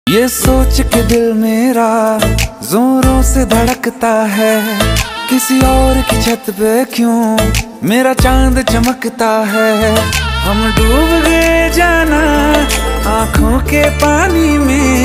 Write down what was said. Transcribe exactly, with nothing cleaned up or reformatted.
ये सोच के दिल मेरा जोरों से धड़कता है, किसी और की छत पे क्यों मेरा चांद चमकता है। हम डूब गए जाना आँखों के पानी में।